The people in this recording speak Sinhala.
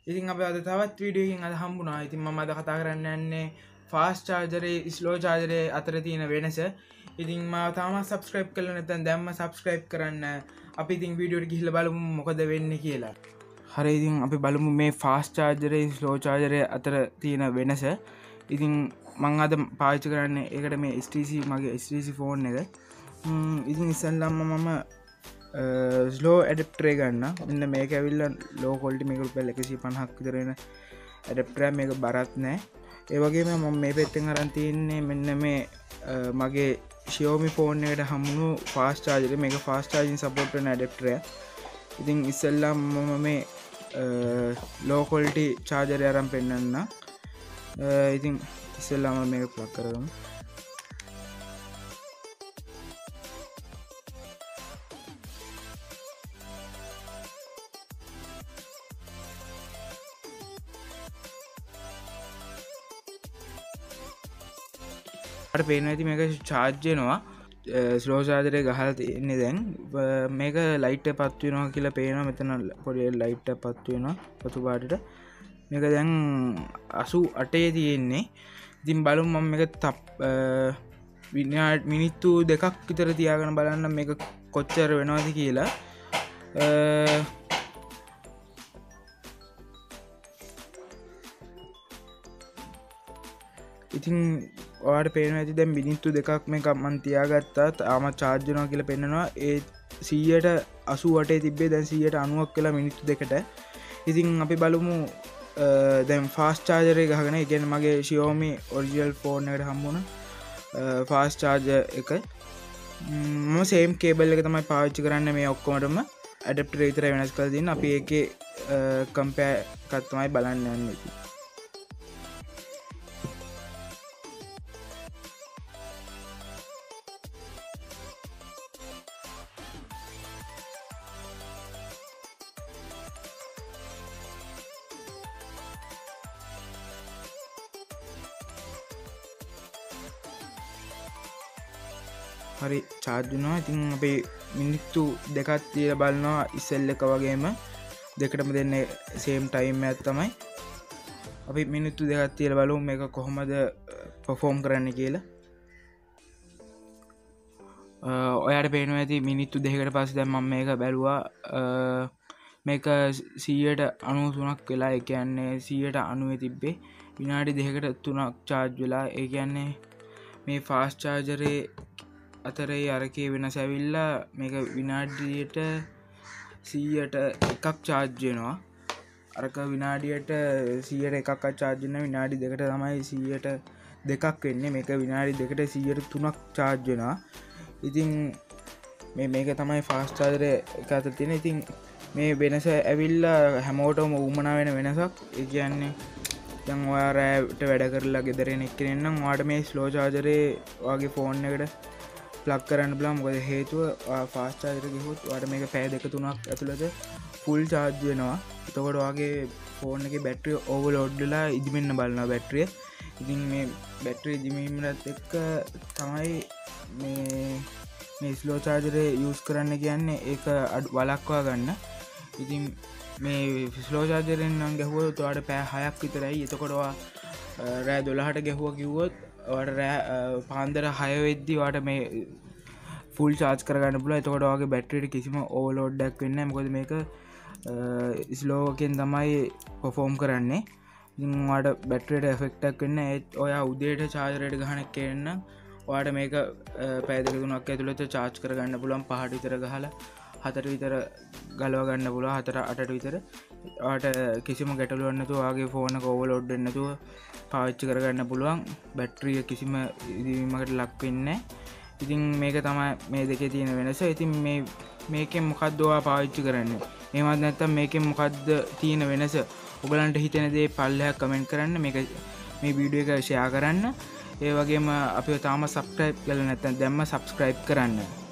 ඉතින් අපි අද තවත් වීඩියෝ එකකින් අද හම්බුණා. ඉතින් මම අද කතා කරන්න යන්නේ ෆාස්ට් චාර්ජරේ ස්ලෝ චාර්ජරේ අතර තියෙන වෙනස. ඉතින් මම තාමත් සබ්ස්ක්‍රයිබ් කරලා නැත්නම් දැම්ම සබ්ස්ක්‍රයිබ් කරන්න. අපි ඉතින් වීඩියෝ එකට ගිහිල්ලා බලමු මොකද වෙන්නේ කියලා. හරි ඉතින් අපි බලමු මේ ෆාස්ට් චාර්ජරේ ස්ලෝ චාර්ජරේ අතර තියෙන වෙනස. ඉතින් මම අද පාවිච්චි කරන්නේ ඒකට මේ HTC මගේ HTC ෆෝන් එක. ඉතින් ඉස්සෙල්ලාම මම ස්ලෝ ඇඩප්ටරේ ගන්න. මෙන්න මේක ඇවිල්ලා ලෝ ක්වොලිටි මේක රුපියල් 150ක් විතර වෙන ඇඩප්ටර් මේක බරත් නෑ. ඒ වගේම මම මේ පැත්තෙන් අරන් තියන්නේ මෙන්න මේ මගේ Xiaomi ෆෝන් එකට හම්බුණු ෆාස්ට් චාර්ජර්. මේක ෆාස්ට් චාර්ජින් සපෝට් කරන ඇඩප්ටර් එක. ඉතින් ඉස්සෙල්ලාම මම මේ ලෝ ක්වොලිටි චාර්ජර් අරන් පෙන්නන්න. ඉතින් ඉස්සෙල්ලාම මේක ප්ලග් කරගමු. පේන ඇති මේක චාර්ජ් වෙනවා. ස්ලෝ චාර්ජරේ ගහලා තියෙන්නේ දැන්. මේක ලයිට් එක පත් වෙනවා කියලා පේනවා. මෙතන පොඩි ලයිට් එකක් පත් වෙනවා පතු පාටට. මේක දැන් 88 තියෙන්නේ. ඉතින් බලමු මම මේක මිනිත්තු 2ක් විතර තියාගෙන බලන්න මේක කොච්චර වෙනවද කියලා. ඉතින් ඔයාලට පේනවා ඇති දැන් මිනිත්තු 2ක් මේක මම තියාගත්තා. තාම charge වෙනවා කියලා පෙන්නනවා. ඒ 188 තිබ්බේ දැන් 190ක් වෙලා මිනිත්තු 2කට. ඉතින් අපි බලමු දැන් fast charger එක ගහගෙන. ඒ කියන්නේ මගේ Xiaomi original phone එකට හම්බුණ fast charger එක. මම same cable එක තමයි පාවිච්චි කරන්නේ මේ ඔක්කොමටම. adapter එක විතරයි වෙනස් කරලා තියෙන්නේ. අපි ඒකේ compare එකක් තමයි බලන්න යන්නේ. හරි charge වෙනවා. ඉතින් අපි මිනිත්තු 2ක් තියලා බලනවා ඉස්සෙල් එක වගේම දෙකටම දෙන්නේ same time එකක් තමයි. අපි මිනිත්තු 2ක් තියලා බලමු මේක කොහොමද perform කරන්න කියලා. ඔයාලට පේනවා ඇති මිනිත්තු 2කට පස්සේ දැන් මම මේක බැලුවා. මේක 93ක් වෙලා. ඒ කියන්නේ 90 තිබ්බේ විනාඩි 2කට 3ක් charge වෙලා. ඒ කියන්නේ මේ fast chargerේ අතරේ අරකේ වෙනස ඇවිල්ලා මේක විනාඩියට 100ට 1ක් charge වෙනවා. අරක විනාඩියට 100ට 1ක් charge වෙන විනාඩි 2කට තමයි 100ට 2ක් වෙන්නේ. මේක විනාඩි 2කට 100ට 3ක් charge වෙනවා. ඉතින් මේක තමයි fast charger එක අතර තියෙන. ඉතින් මේ වෙනස ඇවිල්ලා හැමෝටම උවමනා වෙන වෙනසක්. ඒ කියන්නේ දැන් ඔයා රෑට වැඩ කරලා ගෙදර එන එක්කෙනෙක් නම් ඔයාට මේ slow charger ඔයාගේ ෆෝන් එකට ප්ලග් කරන්න බලන්න. මොකද හේතුව ෆාස්ට් චාර්ජර් ගිහුවොත් ඔයාලට මේක පැය 2-3ක් ඇතුළත ෆුල් charge වෙනවා. එතකොට ඔයාගේ ෆෝන් එකේ බැටරිය ඕවර්ලෝඩ් වෙලා ඉදිමෙන්න බලනවා බැටරිය. ඉතින් මේ බැටරිය ඉදිමීමත් එක්ක තමයි මේ ස්ලෝ චාර්ජර් යූස් කරන්න කියන්නේ. ඒක වළක්වා ගන්න. ඉතින් මේ ස්ලෝ චාර්ජරෙන් නම් ගැහුවොත් ඔයාලට පැය 6ක් විතරයි. එතකොට ඔයා රෑ 12ට ගැහුවා කිව්වොත් ඔයාට පාන්දර 6 වෙද්දී ඔයාට මේ ෆුල් charge කරගන්න පුළුවන්. එතකොට ඔයාගේ බැටරියට කිසිම ඕවර්ලෝඩ් එකක් වෙන්නේ නැහැ. මොකද මේක ස්ලෝ එකෙන් තමයි perform කරන්නේ. ඉතින් ඔයාට බැටරියට එෆෙක්ට් එකක් වෙන්නේ නැහැ. ඔයා උදේට chargerයට ගහන එකෙන් ඔයාට මේක පැය 2-3ක් ඇතුළත charge කරගන්න පුළුවන්. 5ට විතර ගහලා 4ට විතර ගලව ගන්න පුළුවන්. 4-8ට විතර ඔයාට කිසිම ගැටලුවක් නැතුව ඔයාගේ ෆෝන් එක ඕවර්ලෝඩ් වෙන්නේ නැතුව පාවිච්චි කරගන්න පුළුවන්. බැටරිය කිසිම ඉදීමකට ලක් වෙන්නේ නැහැ. ඉතින් මේක තමයි මේ දෙකේ තියෙන වෙනස. ඉතින් මේකෙන් මොකද්ද ඔයා පාවිච්චි කරන්නේ? එහෙමත් නැත්නම් මේකෙන් මොකද්ද තියෙන වෙනස? ඔයගලන්ට හිතෙන දේ පල්ලෙහා කමෙන්ට් කරන්න. මේ වීඩියෝ එක ෂෙයා කරන්න. ඒ වගේම අපිව තාම සබ්ස්ක්‍රයිබ් කරලා නැත්නම් දැම්ම සබ්ස්ක්‍රයිබ් කරන්න.